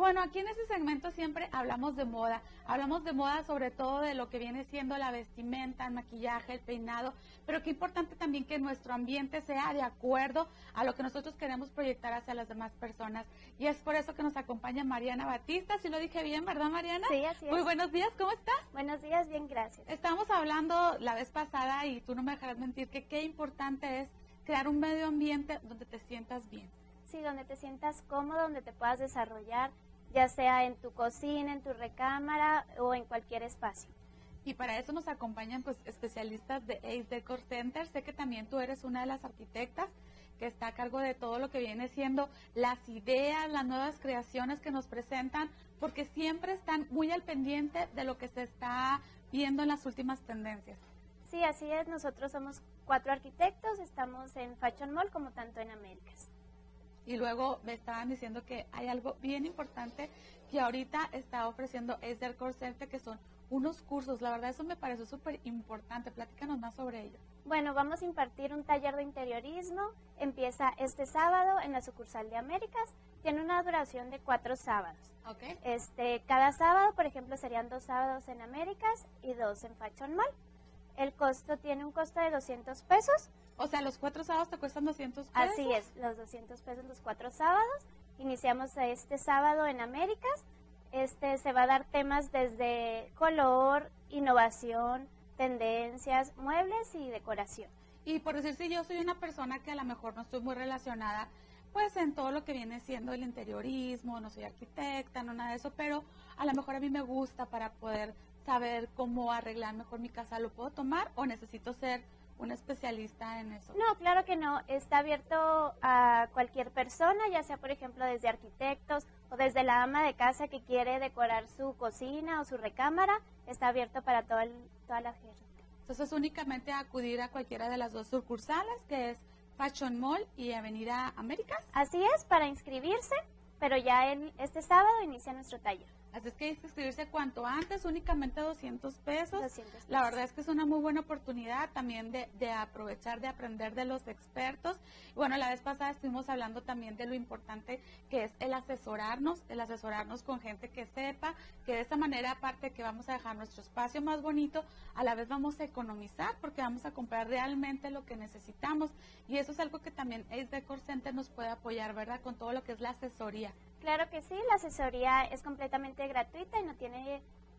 Bueno, aquí en este segmento siempre hablamos de moda sobre todo de lo que viene siendo la vestimenta, el maquillaje, el peinado, pero qué importante también que nuestro ambiente sea de acuerdo a lo que nosotros queremos proyectar hacia las demás personas. Y es por eso que nos acompaña Mariana Batista, si lo dije bien, ¿verdad, Mariana? Sí, así es. Muy buenos días, ¿cómo estás? Buenos días, bien, gracias. Estábamos hablando la vez pasada y tú no me dejarás mentir que qué importante es crear un medio ambiente donde te sientas bien. Sí, donde te sientas cómodo, donde te puedas desarrollar, ya sea en tu cocina, en tu recámara o en cualquier espacio. Y para eso nos acompañan pues especialistas de Ace Decor Center. Sé que también tú eres una de las arquitectas que está a cargo de todo lo que viene siendo las ideas, las nuevas creaciones que nos presentan, porque siempre están muy al pendiente de lo que se está viendo en las últimas tendencias. Sí, así es. Nosotros somos 4 arquitectos, estamos en Fashion Mall como tanto en Américas. Y luego me estaban diciendo que hay algo bien importante que ahorita está ofreciendo Ace Decor Center, que son unos cursos. La verdad, eso me pareció súper importante. Platícanos más sobre ello. Bueno, vamos a impartir un taller de interiorismo. Empieza este sábado en la sucursal de Américas. Tiene una duración de 4 sábados. Okay. Cada sábado, por ejemplo, serían 2 sábados en Américas y 2 en Fashion Mall. El costo tiene un costo de 200 pesos. O sea, los 4 sábados te cuestan 200 pesos. Así es, los 200 pesos los 4 sábados. Iniciamos este sábado en Américas. Se va a dar temas desde color, innovación, tendencias, muebles y decoración. Y por decir, si yo soy una persona que a lo mejor no estoy muy relacionada, pues en todo lo que viene siendo el interiorismo, no soy arquitecta, no nada de eso, pero a lo mejor a mí me gusta para poder saber cómo arreglar mejor mi casa, ¿lo puedo tomar o necesito ser un especialista en eso? No, claro que no. Está abierto a cualquier persona, ya sea, por ejemplo, desde arquitectos o desde la ama de casa que quiere decorar su cocina o su recámara. Está abierto para toda la gente. Entonces, únicamente acudir a cualquiera de las 2 sucursales, que es Fashion Mall y Avenida Américas. Así es, para inscribirse, pero ya este sábado inicia nuestro taller. Así es que hay que inscribirse cuanto antes, únicamente 200 pesos. 200 pesos. La verdad es que es una muy buena oportunidad también de aprovechar, de aprender de los expertos. Y bueno, la vez pasada estuvimos hablando también de lo importante que es el asesorarnos con gente que sepa, que de esta manera, aparte que vamos a dejar nuestro espacio más bonito, a la vez vamos a economizar porque vamos a comprar realmente lo que necesitamos. Y eso es algo que también Ace Decor Center nos puede apoyar, ¿verdad? Con todo lo que es la asesoría. Claro que sí, la asesoría es completamente gratuita y no tiene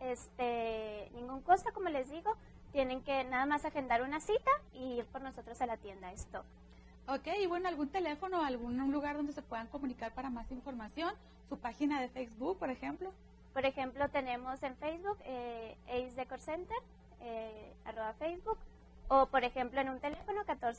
ningún costo, como les digo. Tienen que nada más agendar una cita y ir por nosotros a la tienda, es todo. Ok, y bueno, ¿algún teléfono o algún lugar donde se puedan comunicar para más información? ¿Su página de Facebook, por ejemplo? Por ejemplo, tenemos en Facebook Ace Decor Center, @Facebook, o por ejemplo en un teléfono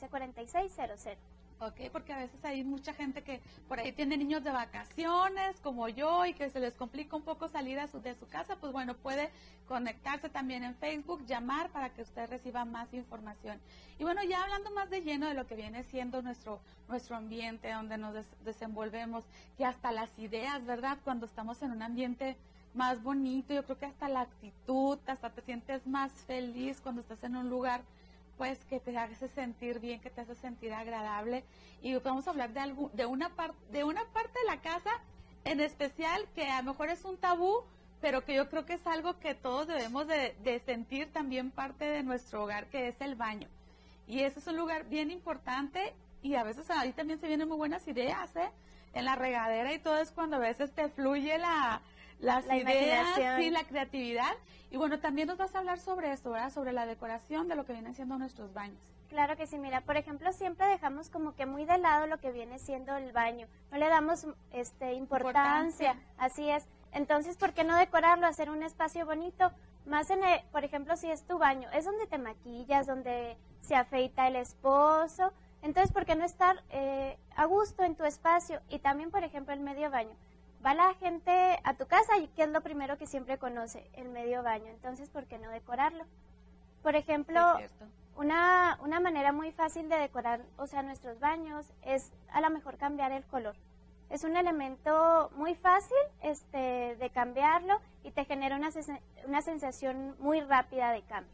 144600. Ok, porque a veces hay mucha gente que por ahí tiene niños de vacaciones, como yo, y que se les complica un poco salir de su casa, pues bueno, puede conectarse también en Facebook, llamar para que usted reciba más información. Y bueno, ya hablando más de lleno de lo que viene siendo nuestro ambiente, donde nos desenvolvemos, y hasta las ideas, ¿verdad? Cuando estamos en un ambiente más bonito, yo creo que hasta la actitud, hasta te sientes más feliz cuando estás en un lugar pues que te hace sentir bien, que te hace sentir agradable. Y vamos a hablar de una parte de la casa en especial que a lo mejor es un tabú, pero que yo creo que es algo que todos debemos de sentir también parte de nuestro hogar, que es el baño. Y ese es un lugar bien importante y a veces ahí también se vienen muy buenas ideas, ¿eh? En la regadera y todo es cuando a veces te fluye las ideas y la creatividad. Y bueno, también nos vas a hablar sobre esto, ¿verdad? Sobre la decoración de lo que vienen siendo nuestros baños. Claro que sí, mira, por ejemplo, siempre dejamos como que muy de lado lo que viene siendo el baño. No le damos importancia, así es. Entonces, ¿por qué no decorarlo, hacer un espacio bonito? Más por ejemplo, si es tu baño, es donde te maquillas, donde se afeita el esposo. Entonces, ¿por qué no estar a gusto en tu espacio? Y también, por ejemplo, el medio baño. Va la gente a tu casa y ¿qué es lo primero que siempre conoce? El medio baño. Entonces, ¿por qué no decorarlo? Por ejemplo, sí, una manera muy fácil de decorar, nuestros baños es a lo mejor cambiar el color. Es un elemento muy fácil de cambiarlo y te genera una sensación muy rápida de cambio.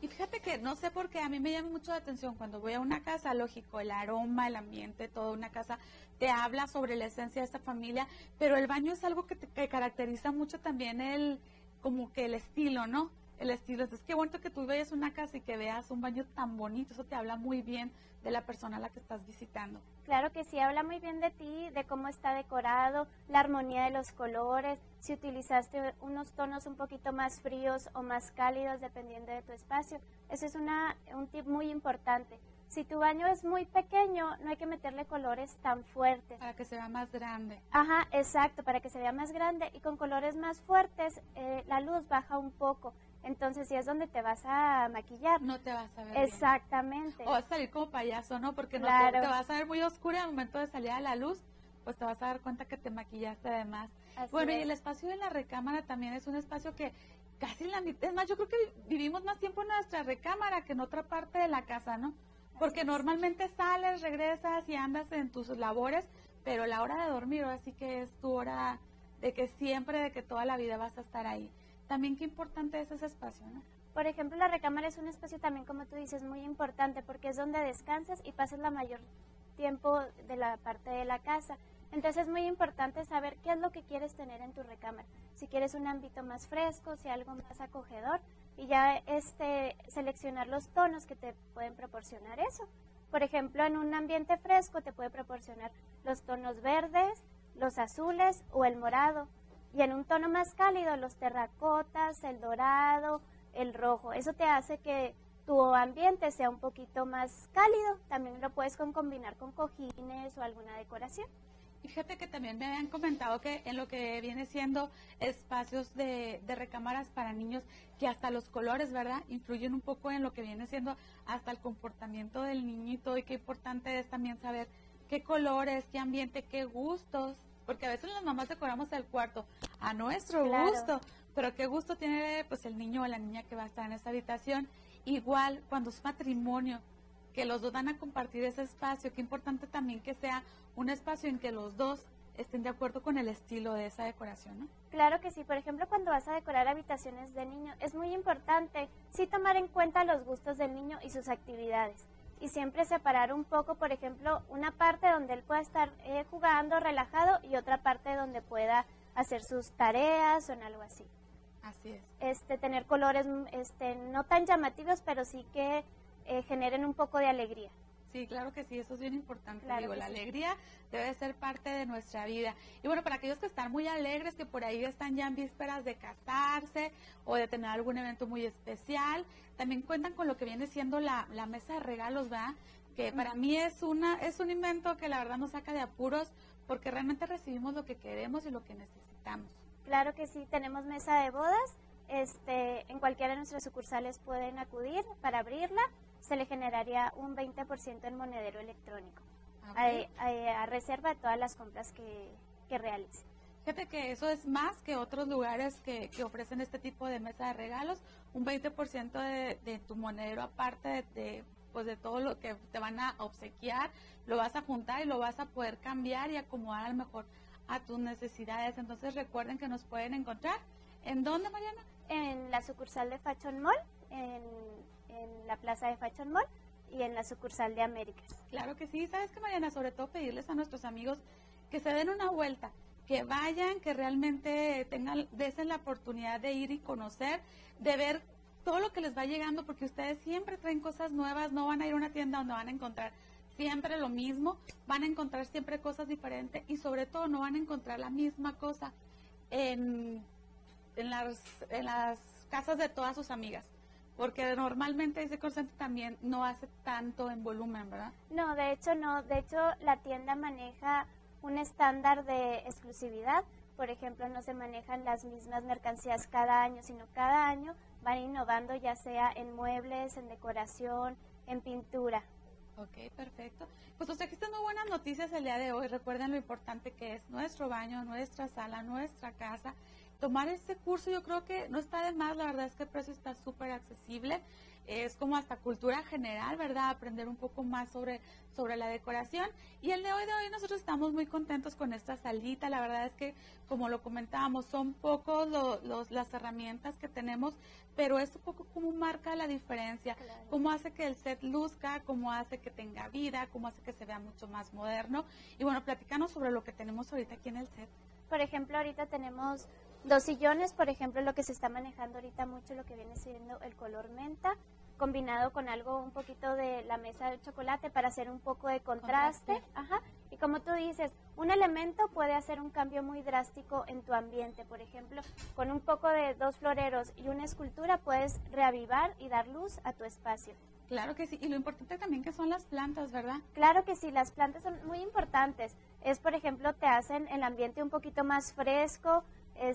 Y fíjate que no sé por qué a mí me llama mucho la atención cuando voy a una casa, lógico, el aroma, el ambiente, toda una casa te habla sobre la esencia de esta familia, pero el baño es algo que caracteriza mucho también como que el estilo, ¿no? El estilo. Entonces, qué bonito que tú veas una casa y que veas un baño tan bonito, eso te habla muy bien de la persona a la que estás visitando. Claro que sí, habla muy bien de ti, de cómo está decorado, la armonía de los colores, si utilizaste unos tonos un poquito más fríos o más cálidos dependiendo de tu espacio. Ese es un tip muy importante. Si tu baño es muy pequeño, no hay que meterle colores tan fuertes. Para que se vea más grande. Ajá, exacto, para que se vea más grande. Y con colores más fuertes, la luz baja un poco. Entonces, si es donde te vas a maquillar. No te vas a ver exactamente. Bien. O vas a salir como payaso, ¿no? Porque claro. no te vas a ver muy oscura al momento de salir a la luz, pues te vas a dar cuenta que te maquillaste además. Así bueno, es. Y el espacio de la recámara también es un espacio que casi la mitad, es más, yo creo que vivimos más tiempo en nuestra recámara que en otra parte de la casa, ¿no? Porque normalmente sales, regresas y andas en tus labores, pero la hora de dormir, ahora sí que es tu hora de que toda la vida vas a estar ahí. También qué importante es ese espacio, ¿no? Por ejemplo, la recámara es un espacio también, como tú dices, muy importante porque es donde descansas y pasas la mayor tiempo de la parte de la casa. Entonces es muy importante saber qué es lo que quieres tener en tu recámara. Si quieres un ámbito más fresco, si algo más acogedor, y ya seleccionar los tonos que te pueden proporcionar eso. Por ejemplo, en un ambiente fresco te puede proporcionar los tonos verdes, los azules o el morado. Y en un tono más cálido, los terracotas, el dorado, el rojo. Eso te hace que tu ambiente sea un poquito más cálido. También lo puedes combinar con cojines o alguna decoración. Fíjate que también me habían comentado que en lo que viene siendo espacios de recámaras para niños, que hasta los colores, ¿verdad?, influyen un poco en lo que viene siendo hasta el comportamiento del niñito, y qué importante es también saber qué colores, qué ambiente, qué gustos, porque a veces las mamás decoramos el cuarto a nuestro gusto, pero qué gusto tiene pues el niño o la niña que va a estar en esa habitación. Igual cuando es matrimonio, que los dos van a compartir ese espacio, qué importante también que sea un espacio en que los dos estén de acuerdo con el estilo de esa decoración, ¿no? Claro que sí. Por ejemplo, cuando vas a decorar habitaciones de niño, es muy importante sí tomar en cuenta los gustos del niño y sus actividades. Y siempre separar un poco, por ejemplo, una parte donde él pueda estar jugando, relajado, y otra parte donde pueda hacer sus tareas o en algo así. Así es. Tener colores no tan llamativos, pero sí que generen un poco de alegría. Sí, claro que sí, eso es bien importante. Claro, digo, la sí. alegría debe ser parte de nuestra vida. Y bueno, para aquellos que están muy alegres, que por ahí están ya en vísperas de casarse o de tener algún evento muy especial, también cuentan con lo que viene siendo la mesa de regalos, ¿verdad? Que para mí es un invento que la verdad nos saca de apuros, porque realmente recibimos lo que queremos y lo que necesitamos. Claro que sí, tenemos mesa de bodas. En cualquiera de nuestras sucursales pueden acudir para abrirla. Se le generaría un 20% en monedero electrónico, Okay. a reserva de todas las compras que realice. Fíjate que eso es más que otros lugares que ofrecen este tipo de mesa de regalos, un 20% de tu monedero, aparte de todo lo que te van a obsequiar, lo vas a juntar y lo vas a poder cambiar y acomodar a lo mejor a tus necesidades. Entonces recuerden que nos pueden encontrar. ¿En dónde, Mariana? En la sucursal de Fashion Mall, en la plaza de Fashion Mall y en la sucursal de Américas. Claro que sí. ¿Sabes qué, Mariana? Sobre todo pedirles a nuestros amigos que se den una vuelta, que vayan, que realmente desen la oportunidad de ir y conocer, de ver todo lo que les va llegando, porque ustedes siempre traen cosas nuevas, no van a ir a una tienda donde van a encontrar siempre lo mismo, van a encontrar siempre cosas diferentes, y sobre todo no van a encontrar la misma cosa en las casas de todas sus amigas, porque normalmente ese call center también no hace tanto en volumen, ¿verdad? No, de hecho no. De hecho, la tienda maneja un estándar de exclusividad. Por ejemplo, no se manejan las mismas mercancías cada año, sino cada año van innovando, ya sea en muebles, en decoración, en pintura. Ok, perfecto. Pues nos trajiste muy buenas noticias el día de hoy. Recuerden lo importante que es nuestro baño, nuestra sala, nuestra casa. Tomar este curso yo creo que no está de más, la verdad es que el precio está súper accesible. es como hasta cultura general, ¿verdad? Aprender un poco más sobre la decoración. Y el de hoy nosotros estamos muy contentos con esta salita. La verdad es que, como lo comentábamos, son pocos las herramientas que tenemos, pero es un poco como marca la diferencia, Claro. cómo hace que el set luzca, cómo hace que tenga vida, cómo hace que se vea mucho más moderno. Y bueno, platícanos sobre lo que tenemos ahorita aquí en el set. Por ejemplo, ahorita tenemos 2 sillones, por ejemplo, lo que se está manejando ahorita mucho, lo que viene siendo el color menta, combinado con algo un poquito de la mesa de chocolate para hacer un poco de contraste. Ajá. Y como tú dices, un elemento puede hacer un cambio muy drástico en tu ambiente. Por ejemplo, con un poco de 2 floreros y una escultura puedes reavivar y dar luz a tu espacio. Claro que sí, y lo importante también que son las plantas, ¿verdad? Claro que sí, las plantas son muy importantes. Es, por ejemplo, te hacen el ambiente un poquito más fresco,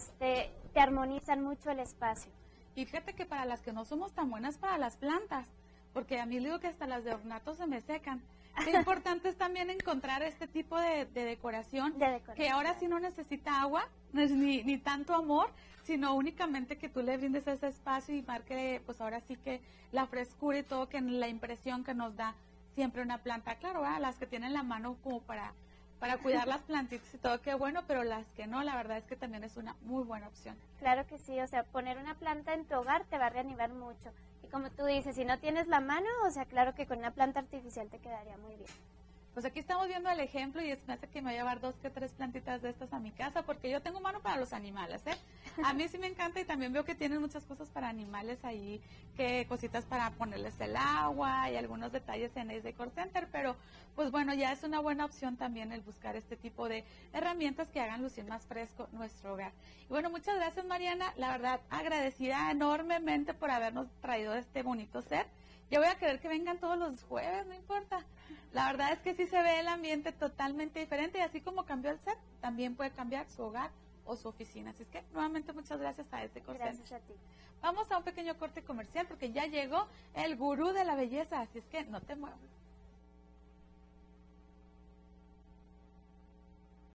te armonizan mucho el espacio. Y fíjate que para las que no somos tan buenas para las plantas, porque a mí digo que hasta las de ornato se me secan. Qué importante es también encontrar este tipo de decoración, que ahora sí no necesita agua, ni tanto amor, sino únicamente que tú le brindes ese espacio y marque, pues ahora sí que la frescura y todo, que la impresión que nos da siempre una planta. Claro, ¿verdad? Las que tienen la mano como para cuidar las plantitas y todo, qué bueno, pero las que no, la verdad es que también es una muy buena opción. Claro que sí, o sea, poner una planta en tu hogar te va a reanimar mucho. Y como tú dices, si no tienes la mano, o sea, claro que con una planta artificial te quedaría muy bien. Pues aquí estamos viendo el ejemplo y me hace que me voy a llevar 2 que 3 plantitas de estas a mi casa, porque yo tengo mano para los animales, ¿eh? A mí sí me encanta y también veo que tienen muchas cosas para animales ahí, que cositas para ponerles el agua y algunos detalles en el Decor Center, pero pues bueno, ya es una buena opción también el buscar este tipo de herramientas que hagan lucir más fresco nuestro hogar. Y bueno, muchas gracias, Mariana, la verdad agradecida enormemente por habernos traído este bonito set. Yo voy a querer que vengan todos los jueves, no importa. La verdad es que sí se ve el ambiente totalmente diferente y así como cambió el set, también puede cambiar su hogar o su oficina. Así es que nuevamente muchas gracias a Decor Center. Gracias a ti. Vamos a un pequeño corte comercial porque ya llegó el gurú de la belleza, así es que no te muevas.